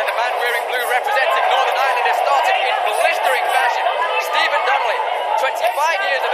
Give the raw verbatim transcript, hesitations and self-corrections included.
and the man wearing blue representing Northern Ireland has started in blistering fashion. Stephen Donnelly, twenty-five years of